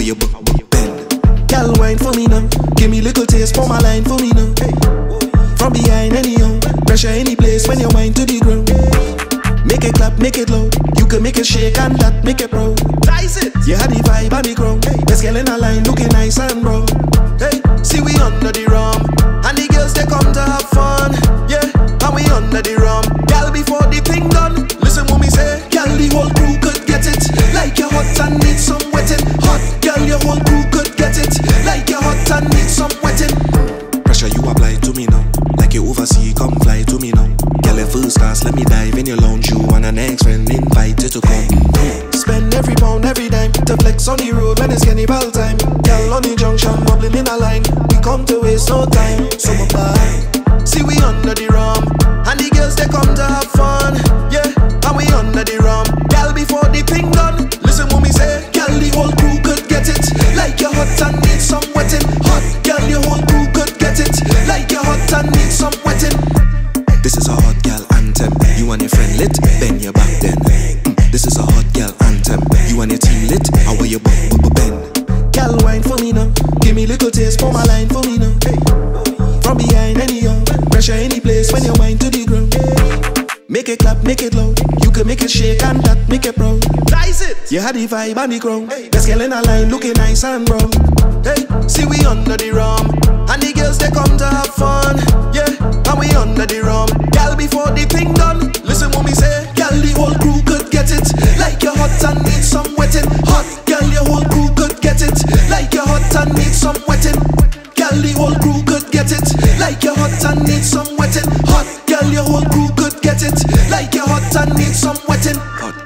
you bend? Girl, wine for me now. Give me little taste for my line for me now. From behind anyhow, pressure any place when you wine to the ground. Make it clap, make it loud. You can make it shake and that make it proud. Dice it. You had the vibe on the ground. Best girl in a line looking nice and brown. Hey, see we under the rum, and the girls they come to have fun. Yeah, and we under the rum. Girl, before the thing done, listen what me say. Girl, the whole crew could get it. Like you're hot and need some wetting. Hot girl, your whole crew could get it. Like you're hot and need some wetting. Pressure you apply to me now. Like you oversee, come fly to me now. Girl, at first class, let me dive in your lounge. You and an ex friend invited to come. Spend every pound, every dime to flex on the road when it's cannibal time. Girl on the junction, bubbling in a line. We come to waste no time, so bye. See we under the rum, and the girls they come to have fun. Yeah, and we under the rum. Girl, before the thing done, listen what me say. Girl, the whole crew could get it. Like you're hot and need some wetting. Hot girl, your whole crew could get it. Like you're hot and need some wetting. This is a hot girl anthem. You and your friend lit, bend your back then. This is a hot girl anthem. You and your team lit, how will you bend? Girl, wine for me now. Give me little taste for my line for me now. From behind anyhow, pressure any place when you wine to the ground. Make it clap, make it loud. You can make it shake and that make it proud. Dice it. You had the vibe on the ground. Best girl in a line looking nice and brown. Hey, see we under the rum, and the girls they come to have fun. Yeah, and we under the rum. Girl, before the thing done, listen what me say. Girl, the whole crew could get it. Like you're hot and need some wetting. Hot girl, your whole crew could get it. Like you're hot and need some wetting. Girl, the whole crew could get it. Like you're hot and need some wetting. Hot girl, your whole crew could get it. Like you're hot and need some wetting. Hot